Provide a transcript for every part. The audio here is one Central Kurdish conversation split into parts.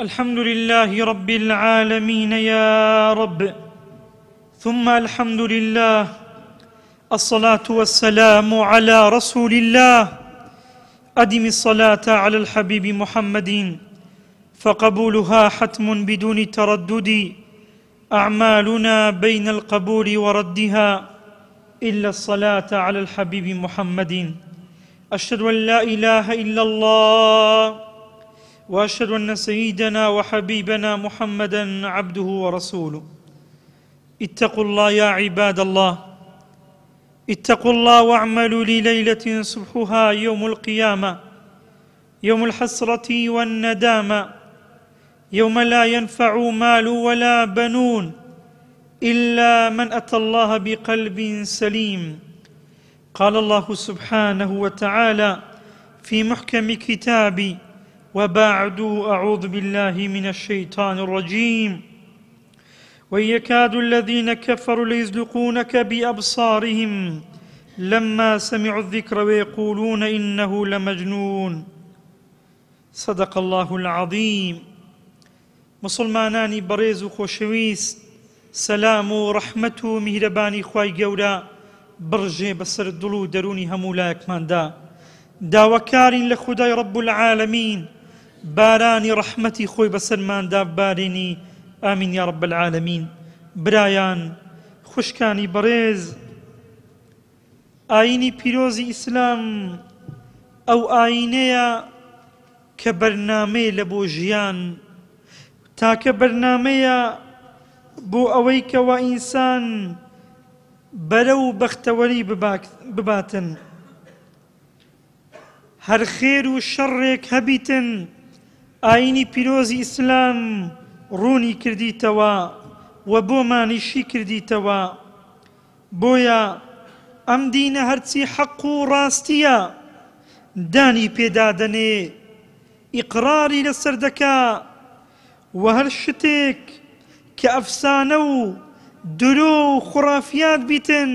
الحمد لله رب العالمين يا رب، ثم الحمد لله، الصلاة والسلام على رسول الله. أدم الصلاة على الحبيب محمد فقبولها حتم بدون تردد. أعمالنا بين القبول وردها إلا الصلاة على الحبيب محمد. أشهد أن لا إله إلا الله، وأشهد أن سيدنا وحبيبنا محمدًا عبده ورسوله. اتقوا الله يا عباد الله، اتقوا الله واعملوا لليلة صبحها يوم القيامة، يوم الحسرة والندامة، يوم لا ينفع مال ولا بنون إلا من أتى الله بقلب سليم. قال الله سبحانه وتعالى في محكم كتابي: وبعد أعوذ بالله من الشيطان الرجيم: وإن يكاد الذين كفروا ليزلقونك بأبصارهم لما سمعوا الذكر ويقولون إنه لمجنون. صدق الله العظيم. مسلمانانی بەڕێز و خۆشەویست، سەلام و ڕەحمەت و میهرەبانی خوای گەورە بڕژێ بەسەر دڵ و دەرونی هەموو لایەکماندا. داواکارین لە خودای ڕەب العالەمین بارانی ڕەحمەتی خۆی بەسەرماندا ببارێنی. ئامین یا ڕەب العالەمین. برایان خوشکانی بەڕێز، ئایینی پیرۆزی ئیسلام ئەو ئایینەیە کە بەرنامەیە لە بۆ ژیان، تاکە بەرنامەیە بۆ ئەوەی کەوا ئینسان بەرەو بەختەوەری بباتن. هەر خێر و شەڕێک هەبیتن، ئایینی پیرۆزی ئیسلام ڕوونی کردیتەوە و بۆمانیشی کردیتەوە. بۆیە ئەم دینە هەرچی حەق و ڕاستیە دانی پێدادەنێ، ئیقراری لەسەر دەکا، و هەر شتێک کە ئەفسانە و درۆ و خوڕافیات بیتن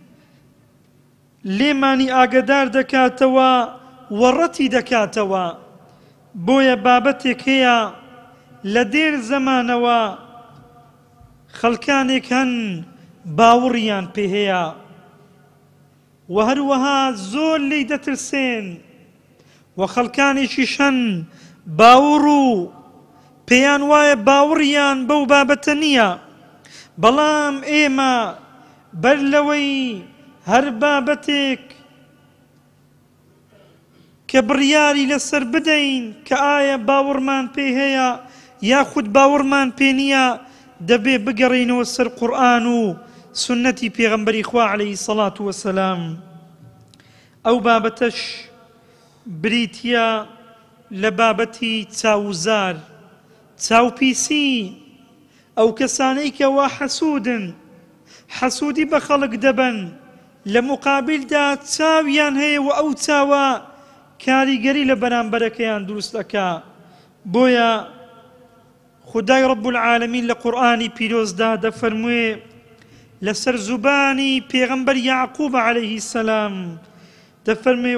لێمانی ئاگدار دەکاتەوە و ڕەتی دەکاتەوە. بۆیە بابەتێک هەیە لە دێر زەمانەوە خەڵکانێک هەن باوەڕیان پێ هەیە و هەروەها زۆر لێی دەترسێن، و خەڵکانێکیش هەن باوەڕ و پێیان وایە باوەڕیان بەو بابەتە نییە. بەڵام ئێمە بەر لەوەی هەر بابەتێک کە بڕیاری لەسەر بدەین کە ئایا باوەڕمان پێ هەیە یاخود باوەڕمان پێ نییە، دەبێ بگەڕینەوە سەر قورئان و سنەتی پێغەمبەری خوا عەلەیهی سەڵات وەسەلام. ئەو بابەتەش بریتیە لە بابەتی چاوزار، چاوپیسی، ئەو کەسانەی کەوا حەسوودن، حەسوودی بە خەڵک دەبن، لە مقابلدا چاویان هەیە و ئەو چاوە کاریگەری لە بەرامبەرەکەیان دروست دەکا. بۆیە خودای ڕەب العالەمین لە قورئانی پیرۆزدا دەفەرموێ لەسەر زوبانی پێغەمبەر یعقوب عەلەیهی سەلام دەفەرمێ: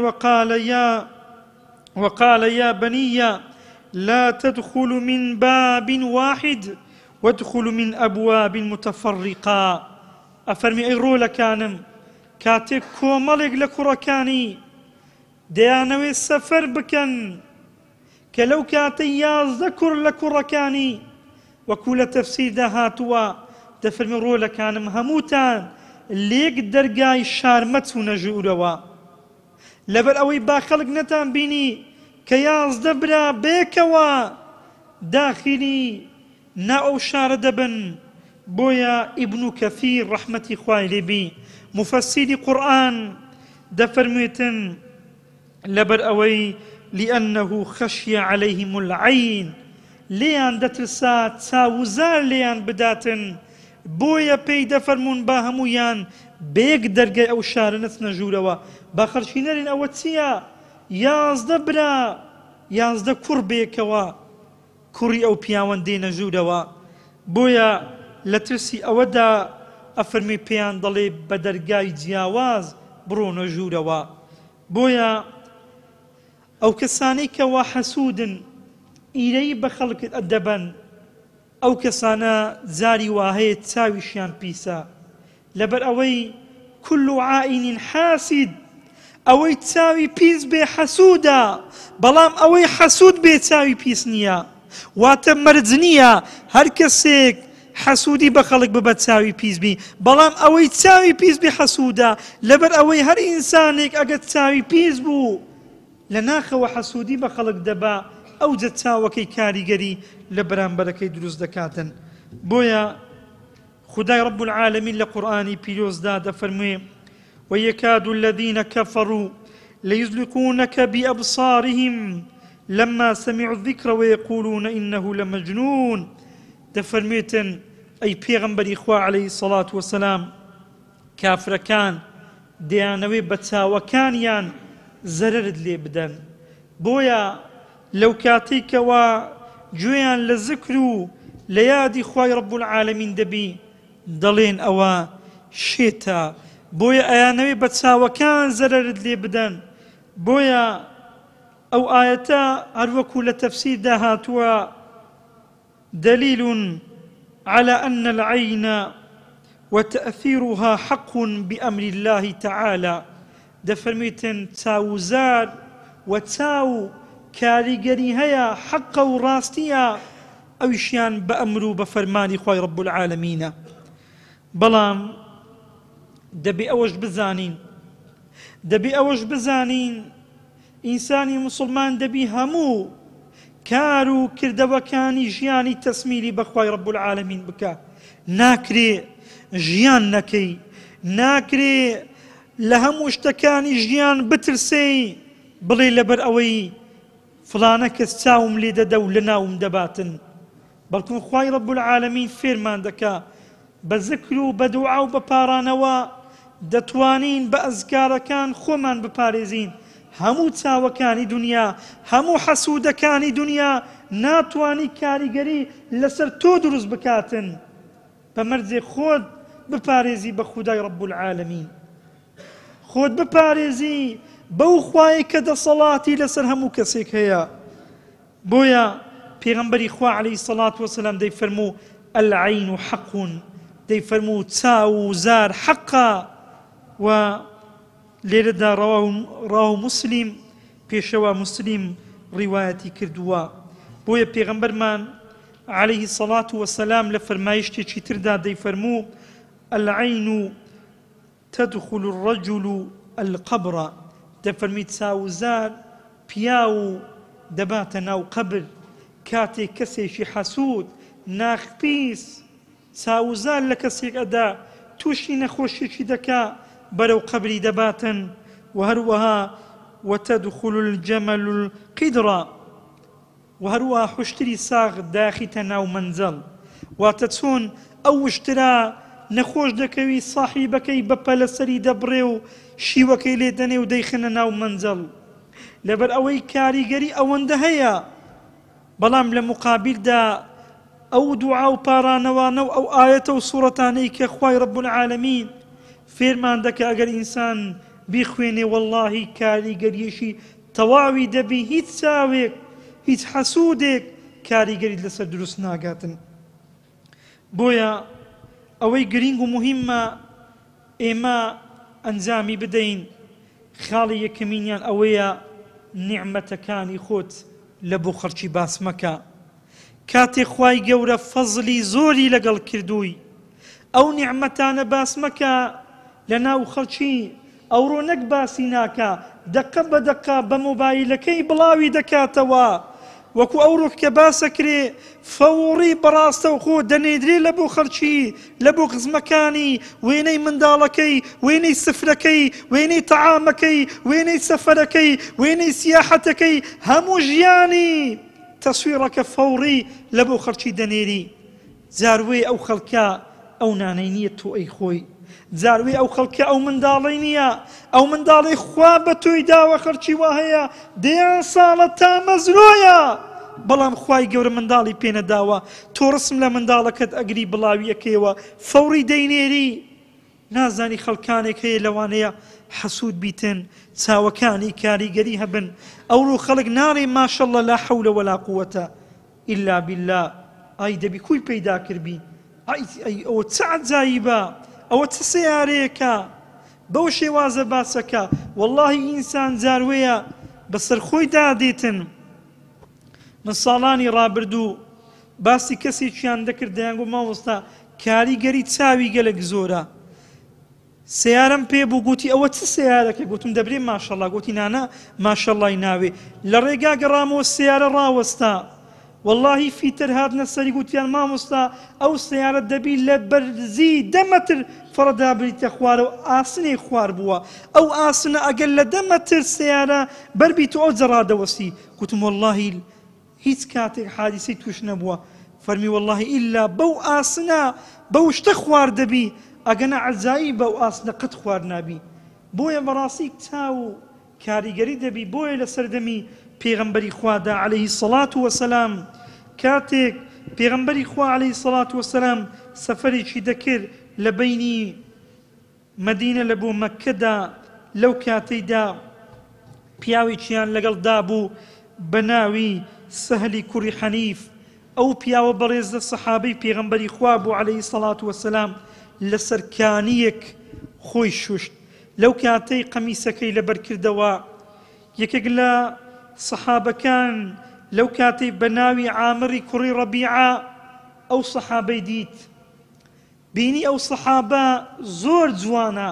وقال يا بني لا تدخلوا من باب واحد وادخلوا من أبواب متفرقة. أفرمي أي رولا كانم كاتك كومالك لكركاني ديانوي السفر بكن كلو كاتي يازدكر لكركاني وكل تفسير دهاتوا دفرمي رولا كانم هموتان ليك درقاي شارمت ونجوروا لبر أوي باخلق نتان بيني كياز دبرا بيكوا داخلي ناو شار دبن. بويا ابن كثير رحمتي خواي لبي مفسير قرآن دفرميتن لبر أوي لأنه خشي عليهم العين، ليان دترسا تساوزار ليان بداتن. بويا بي دفرمون باهمويان بيك درقاي أو شار نثنا جوروا باخرشينرين أو تسيا یازدە برا یازدە کوڕ بێکەوە کوڕی ئەو پیاوەن دێنە ژوورەوە. بۆیە لە ترسی ئەوەدا ئەفەرمی پێیان دەڵێ بە دەرگای جیاواز بڕۆنە ژوورەوە. بۆیە ئەو کەسانەی کەوا حەسوودن، ئیرەی بە خەڵکت ئەدەبەن ئەو کەسانە زاری واهەیە چاویشیان پیسە لەبەر ئەوەی كل عائن حاسد ئەوەی چاوی پیس بێ حەسوودە بەڵام ئەوەی حەسوود بێ چاوی پیس نییە واتە مەرج نییە هەر کەسێک حەسوودی بە خەڵک ببە چاوی پیس بی بەڵام ئەوەی چاوی پیس بێ حەسوودە لەبەر ئەوەی هەر ئینسانێک ئەگەر چاوی پیس بوو لە ناخەوە حەسوودی بە خەڵک دەبا ئەوجە چاوەکەی کاریگەری لە بەرامبەرەکەی دروست دەکاتن بۆیە خدای رب العالمین لە قورئانی پیرۆزدا دەفەرموێ ويكاد الذين كفروا ليزلقونك بأبصارهم لما سمعوا الذكر ويقولون إنه لمجنون دفرميتن أي پیغمبر إخوة عليه الصلاة والسلام كافر كان ديانوي بتساوكان يان زررد لي بدن بويا لو كاتيك وجويان لذكروا ليادي إخوة رب العالمين دبي دلين أوا شيتا بۆیە ئەیانەوەی بە چاوەکان زەررت لێ بدەن بۆیە ئەو ئاەتە هەروەکو لە تەفسیردا هاتووە دليل على أن العين وتأثيرها حق بأمر الله تعالى دەفەرمیتن چاوزار و چاو کاریگەری هەیە حەقە و ڕاستیە ئەویشیان بە ئەمر و بە فەرمانی خوای رب العالمینە بەڵام دەبێ ئەوەش بزانین ئینسانی مسلمان دەبی هەموو کار و کردەوەکانی ژیانی تەسمیلی بەخوای رب العالمین بکە ناکرێ ژیان نەکەی ناکرێ لە هەموو شتەکانی ژیان بترسێ بڵێ لەبەر ئەوەی فڵانە کەس چاوم لێ دەدە و لە ناوم دەباتن بەڵکو خوای رب العالمین فێرمان دەکا بە ذکر و بە دوعا و بە پارانەوە دەتوانین بە ئەزگارەکان خۆمان بپارێزین هەموو چاوەکانی دنیا هەموو حەسوودەکانی دنیا ناتوانی کاریگەری لەسەر تۆ دروست بکاتن بە مەرجێ خۆت بپارێزی بە خودای رب العالمین خۆت بپارێزی بەو خوای کە دەسەڵاتی لەسەر هەموو کەسێک هەیە بۆیە پێغەمبەری خوا عەلەیهی السەڵات وەسەلام دەیفەرموو العین حەق دەیفەرموو چاو و زار حەقە و لێرەدا ڕاو مسلیم پێشەوە مسلیم ڕیوایەتی کردووە بۆیە پێغەمبەرمان عەلەیهی السەڵات وەسەلام لە فەرمایشتێکی تردا دەیفەرموو العین تدخل الرجل القبر دەفەرمی چاو و زار پیا و دەباتە ناو قەبر کاتێک کەسێکی حەسوود ناخپیس چاوزار لە کەسێک ئەدا تووشی نەخۆشیێکی دەکا بەرەو قەبری دەباتن و هەروەها وتدخل الجمل القدر و هەروەها حوشتری ساغ داخیتە ناو مەنزەڵ واتە چۆن ئەو وشترا نەخۆش دەکەوی ساحیبەکەی بەپە لەسەری دەبڕێ و شیوەکەی لێ دەنێ و دەیخنە ناو مەنزەڵ لەبەر ئەوەی کاریگەری ئەوەندە هەیە بەڵام لە مقابلدا ئەو دوعا و پارانەوانە و ئەو ئاەتە و سوورەتانەی کە خوای رب العالمین فێرمان دەکە ئەگەر ئینسان بیخوێنێ وەڵڵاهی کاریگەریەشی تەواوی دەبی هیچ چاوێک هیچ حەسوودێک کاریگەریت لەسەر دروست ناگاتن بۆیە ئەوەی گرنگ و مهمە ئێمە ئەنجامی بدەین خاڵی یەکەمینیان ئەوەیە نیعمەتەکانی خۆت لە بۆ خەڵکی باس مەکە کاتێک خوای گەورە فەزلی زۆری لەگەڵ کردووی ئەو نیعمەتانە باس مەکە لە ناو خەڵکی ئەوڕۆ نەک باسی ناکە دەقە بە دەقە بە مۆبایلەکەی بڵاوی دەکاتەوە وەکو ئەوڕۆ کە باسەکرێ فەوڕی بەڕاستە و خۆ دەنێدرێ لە بۆ خەڵکی لە بۆ قزمەکانی وێنەی منداڵەکەی وێنەی سفرەکەی وێنەی تەعامەکەی وێنەی سەفەرەکەی وێنەی سیاحەتەکەی هەموو ژیانی تەسویرەکە فەوڕی لە بۆ خەڵکی دەنێری جاروێ ئەو خەڵکە ئەو نانەی نییە تۆ ئەی خۆی جاروێ ئەو خەڵکە ئەو منداڵەی نییە ئەو منداڵی خوا بە تۆی داوە خەڵکی وا هەیە دەیان ساڵە تا مەزرۆیە بەڵام خوای گەورە منداڵی پێنەداوە تۆ ڕسم لە منداڵەکەت ئەگری بڵاویەکەیەوە فەوڕی دەینێری نازانی خەڵکانێک هەیە لەوانەیە حەسوود بیتن چاوەکانی کاریگەری هەبن ئەوڕۆ خەڵک ناڵێ ماشەڵڵە لا حەولە وەلا قووەتە إلا بالله ئای دەبی کوی پەیدا کردبی ئەوە چ عەجایبە ئەوە چ سەیارەیەکە بەو شێوازە باسەکە وەڵڵاهی ئینسان جاروەیە بەسەر خۆی دادێتن من ساڵانی ڕابردوو باسی کەسێکیان دەکرد دەیانگو مامۆستا کاریگەری چاوی گەلێک زۆرە سیارەم پێ بوو گوتی ئەوە چ سیارەکە گوتم دەبرێ ماشەڵڵا گوتی نانە ماشەڵڵای ناوێ لە ڕێگا گەڕامەوە سیارە ڕاوەستا واللهی فیتر هاتنە سەری گوتیان مامۆستا ئەو سیارە دەبی لە بەرزی 10 مەتر فڕەدا بریتە خوارەوە ئاسنێ خوار بووە ئەو ئاسنە ئەگەر لە 10 مەتر سیارە بەربیت ئەو جەڕادەوەستی گوتم واللهی هیچ کاتێک حادیسەی توش نەبووە فەرمی واللهی ئیلا بەو ئاسنە بەو شتە خوار دەبی ئەگەنە عەجایب بەو ئاسنە قەت خوار نابی بۆیە بەڕاستی چاو و کاریگەری دەبی بۆیە لە سەردەمی پێغەمبەری خوادا عەلەیهی سەڵات وەسەلام کاتێک پێغەمبەری خوا عەلەیهی سەڵات وەسەلام سەفەرێکی دەکرد لە بەینی مەدینە لە بۆ مەککەدا لەو کاتەیدا پیاوێکیان لەگەڵدا بوو بە ناوی سەهلی کوڕی حەنیف ئەو پیاوە بەڕێزە سەحابەی پێغەمبەری خوا بوو عەلەیهی سەڵات وەسەلام لەسەر کانیەک خۆی شوشت لەو کاتەی قەمیسەکەی لەبەر کردەوە یەکێک لە سەحابەکان لەو کاتەی بە ناوی عامری کوڕی ڕەبیعە ئەو سەحابەی دیت بینی ئەو سەحابە زۆر جوانە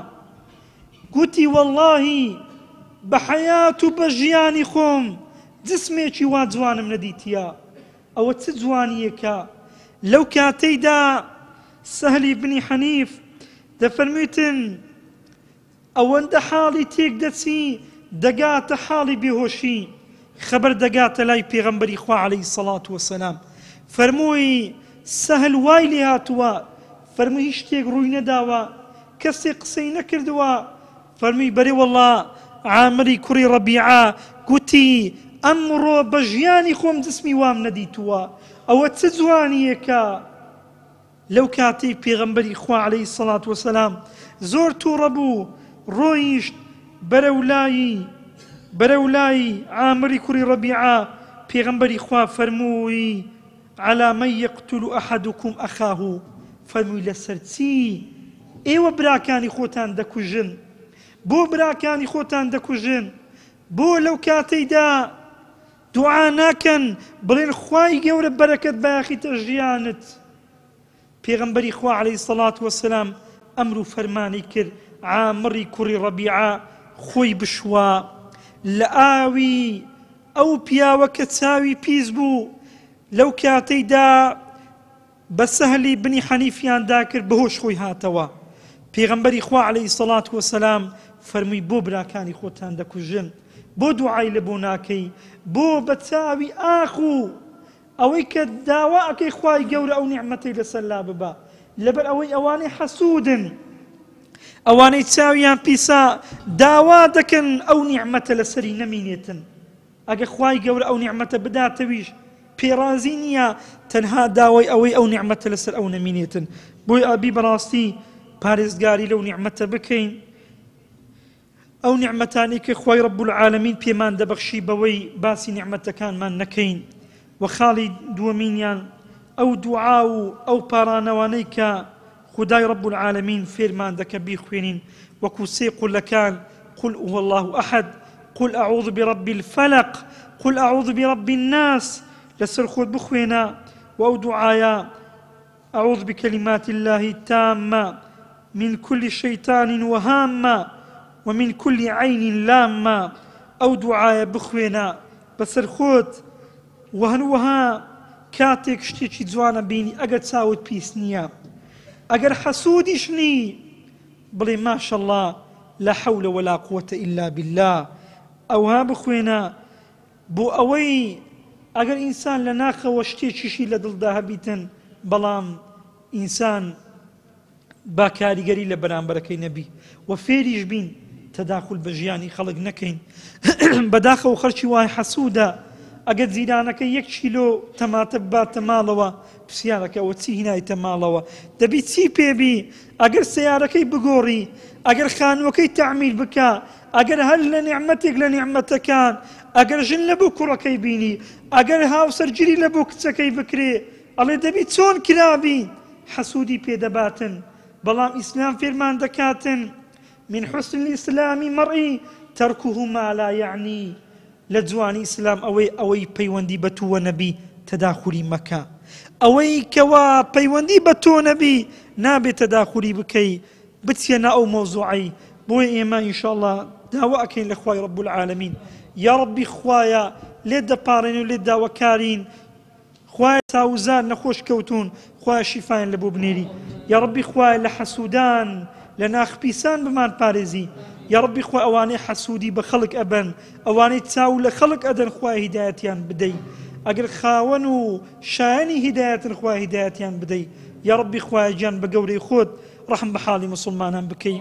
گوتی وەڵڵاهی بە حەیات و بە ژیانی خۆم جسمێکی وا جوانم نەدیتیە ئەوە چ جوانیەکە لەو کاتەیدا سەهلی بنی حەنیف دەفەرموویتن ئەوەندە حاڵی تێک دەچی دەگاتە حاڵی بێهۆشی خەبەر دەگاتە لای پێغەمبەری خوا عەلەیهی سەڵات وەسەلام فەرمووی سەهل وای لێ هاتووە فەرمووی هیچ شتێک ڕووی نەداوە کەسێک قسەی نەکردووە فەرمووی بەرێ وەڵڵا عامری کوڕی ڕەبیعە گوتی ئەمڕۆ بە ژیانی خۆم جسمی وام نەدیتووە ئەوە چ جوانیەکە لەو کاتەی پێغەمبەری خوا عەلەیهی سەڵات وەسەلام زۆر تووڕە بوو ڕۆیشت بەرەو لای عامری کوڕی ڕەبیعە پێغەمبەری خوا فەرمووی عەلا مەن یەقتول ئەحەدوکم ئەخاه فەرمووی لەسەر چی ئێوە براکانی خۆتان دەکوژن بۆ براکانی خۆتان دەکوژن بۆ لەو کاتەیدا دوعا ناکەن بڵێن خوای گەورە بەرەکەت بایەخیتە ژیانت پێغەمبەری خوا عەلەیهی سەڵات وەسەلام ئەمر و فەرمانی کرد عامری کوڕی ڕەبیعە خۆی بشوە لە ئاوی ئەو پیاوە کە چاوی پیس بوو لەو کاتەیدا بە سەهلی بنی حەنیفیاندا کرد بەهۆش خۆی هاتەوە پێغەمبەری خوا عەلەیهی سەڵات وەسەلام فەرمووی بۆ براکانی خۆتان دەکوژن بۆ دوعای لە بۆ ناکەی بۆ بە چاوی ئاخ و ئەوەی کە داوا ئەکەی خوای گەورە ئەو نیعمەتەی لەسەر لا ببە لەبەر ئەوەی ئەوانەی حەسوودن ئەوانەی چاویان پیسا داوا دەکەن ئەو نیعمەتە لەسەری نەمینێتن ئەگە خوای گەورە ئەو نیعمەتە بداتەویش پێڕازی نییە تەنها داوای ئەوەی ئەو نیعمەتە لەسەر ئەو نەمینێتن بۆی ئابی بەڕاستی پارێزگاری لەو نیعمەتە بکەین ئەو نیعمەتانی کە خوای ڕەب العالەمین پێمان دەبەخشی بەوەی باسی نیعمەتەکانمان نەکەین و خاڵی دووەمینیان ئەو دوعا و ئەو پارانەوانەی کە خدای ڕەب العالەمین فێرمان دەکە بیخوێنین وەکو سێ قولەکان قل هو الله أحد قل أعوذ برب الفلق قل أعوذ برب الناس لسر خود بخوينا وأو دعايا أعوذ بكلمات الله التامة من كل شيطان وهامة ومن كل عين لامة أو دعايا بخوينا بسر خود وهنوها كاتك شتيشي جوانا بيني أقد ساود بيسنيا أقد حسودشني بلي ما شاء الله لا حول ولا قوة إلا بالله أو ها بخوينا بو أوي أقل إنسان لناخ وشتيشي لدل داها بيتن بلام إنسان باكاري قري لبران بركي نبي وفيريش بين تداخل بجياني خلق نكين بداخل وخرشي واي حسودا أقد زيدانك 1 كيلو تماتب بات تمالوا بسيارك أو تسي هناي تمالوا دبي تسي بيبي أقر سيارك بقوري أقر خانوكي تعميل بكا أقر هل لنعمتك لنعمتكان ئەگەر ژن لە بۆ کوڕەکەی بینی ئەگەر هاوسەرگیری لە بۆ کچەکەی بکرێ ئەڵێ دەبی چۆن کرابی حەسوودی پێدەباتن بەڵام ئیسلام فێرمان دەکاتن من حسن الإسلام مرئي تركه ما لا يعني لجواني إسلام أوي پەیوەندی بە تو نەبی تەداخوری مەکە ئەوەی کەوا پەیوەندی بە تۆ نەبی نابێت تەداخوری بکەی بچێنە ئەو مەوزوعەی بۆیە ئێمە ئینشاءڵڵا داوا ئەکەین لە خوای رب العالمین یا ربی خوایە لێت دەپاڕێن و لێت داواکارین خوایە تاوزان نەخۆش کەوتون خوایە شیفایان لە بۆ بنێری یا ربی خوایە لە حەسوودان لە ناخپیسان بمان پارێزی یا ربی خوا ئەوانەی حەسوودی بە خەڵک ئەبەن ئەوانەی چاو لە خەڵک ئەدەن خوای هیدایەتیان بدەی ئەگەر خاوەن و شایەنی هیدایەتن خوای هیدایەتیان بدەی یا ربی خوایە گیان بە گەورەی خۆت ڕەحم بە حاڵی مسلمانان بکەی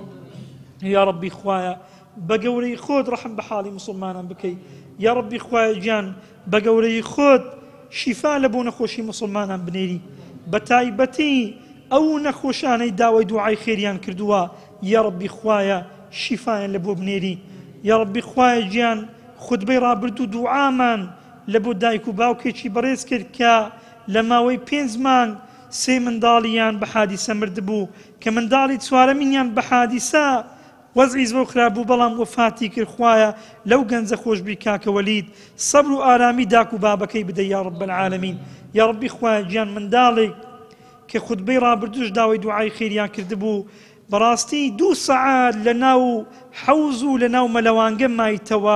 یا ربی خوایە بە گەورەی خۆت ڕەحم بە حاڵی مسلمانان بکەی یا ربی خوایە گیان بە گەورەی خۆت شیفا لە بۆ نەخۆشی مسلمانان بنێری بە تایبەتی ئەو نەخۆشانەی داوای دوعای خێریان کردووە یا ربی خوایە شیفایان لە بۆ بنێری یا ربی خوایە گیان خوتبەی ڕابردوو دوعامان لە بۆ دایک و باوکێکی بەڕێز کرد کە لە ماوەی 5 مانگ 3 منداڵیان بە حادیسە مردبوو کە منداڵی چوارەمینیان بە حادیسە وەزعی زۆر خراپ بوو بەڵام وەفاتی کرد خوایە لەو گەنجە خۆشبی کاکە وەلید سەبر و ئارامی داک و بابەکەی بدەی یا رب العالمین یا ربی خوایە گیان منداڵێک کە خوتبەی ڕابردووش داوای دوعای خێریان کردبوو بەڕاستی 2 سەعات لە ناو حەوز و لە ناو مەلەوانگە مایتەوە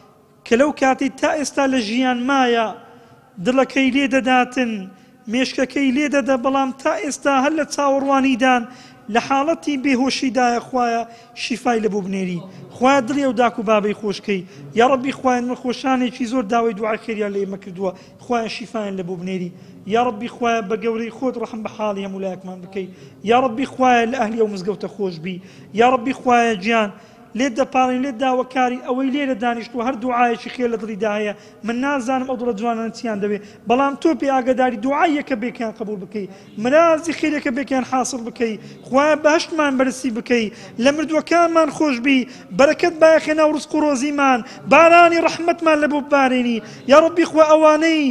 کە لەو کاتی تا ئێستا لە ژیان مایە دڵەکەی لێ دەداتن مێشکەکەی لێ دەدا بەڵام تا ئێستا هەر لە چاوەڕوانیدان لە حاڵەتی بێهۆشیدایە خوایە شیفای لە بۆ بنێری خوایە دڵی ئەو داک و بابەی خۆشکەی یا ربی خوایە نەخۆشانێکی زۆر داوای دوعای خێریان لە ئێمە کردووە خوایە شیفایان لە بۆ بنێری یا ربی خوایە بە گەورەی خۆت ڕەحم بە حاڵی هەموو لایەکمان بکەی یا ربی خوایە لە ئەهلی ئەو مزگەوتە خۆش بی یا ربی خوایە گیان لێت دەپاڵین لێت داواکاری ئەوەی لێرە دانیشتووە هەر دوعایەکی خێر لە دڵیدا هەیە من نازانم ئەو دڵە جوانانە چیان دەوێت بەڵام تۆ پێ ئاگاداری دوعایەکە بێکیان قبول بکەی مرازی خێرەکە بێکیان حاصل بکەی خوایە بەهشتمان بەرسی بکەی لە مردووەکانمان خۆش بی بەرەکەت بایەخێ ناو ڕزق و ڕۆزیمان بارانی ڕەحمەتمان لە بۆ ببارێنی یا ربی خوا ئەوانەی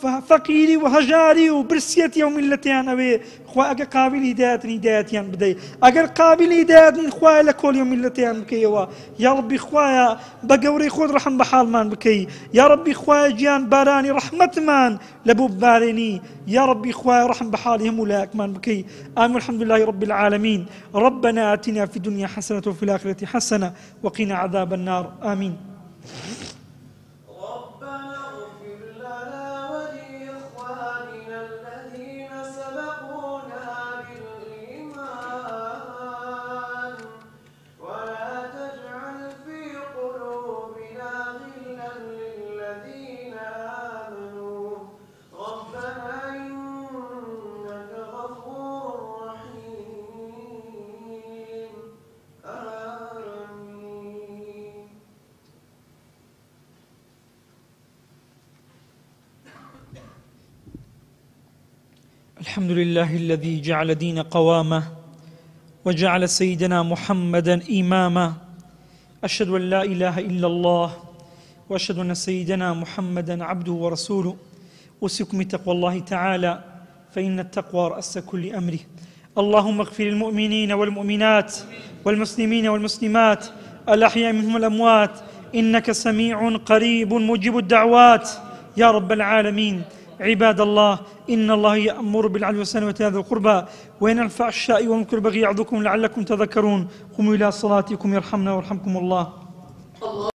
فقیری و هەژاری و برسیەتی ئەو میلەتیان ئەوێ خوا ئەگە قابل هیدایەتن هیدایەتیان بدەی ئەگەر قابل هیدایەتن خوایە لە کۆڵی و میلەتیان بکەیەوە یا ربی خوایە بە گەورەی خۆت ڕەحم بە حاڵمان بکەی یا ربی خوایە گیان بارانی ڕەحمەتمان لە بۆ ببارێنی یا ربی خوایە ڕەحم بە حاڵی هەموو لایەکمان بکەی ئامین الحمد لله رب العالمين ربنا آتنا في الدنيا حسنة وفي الآخرة حسنة وقنا عذاب النار آمين الحمد لله الذي جعل دين قوامه وجعل سيدنا محمدا إماما أشهد أن لا إله إلا الله وأشهد أن سيدنا محمدا عبده ورسوله أوصيكم بتقوى الله تعالى فإن التقوى رأس كل أمره اللهم اغفر للمؤمنين والمؤمنات والمسلمين والمسلمات الأحياء منهم الأموات إنك سميع قريب مجيب الدعوات يا رب العالمين عباد الله إن الله يأمر بالعدل والإحسان وإيتاء ذي القربى وينهى عن الفحشاء والمنكر والبغي يعظكم لعلكم تذكرون قوموا إلى صلاتكم يرحمنا ويرحمكم الله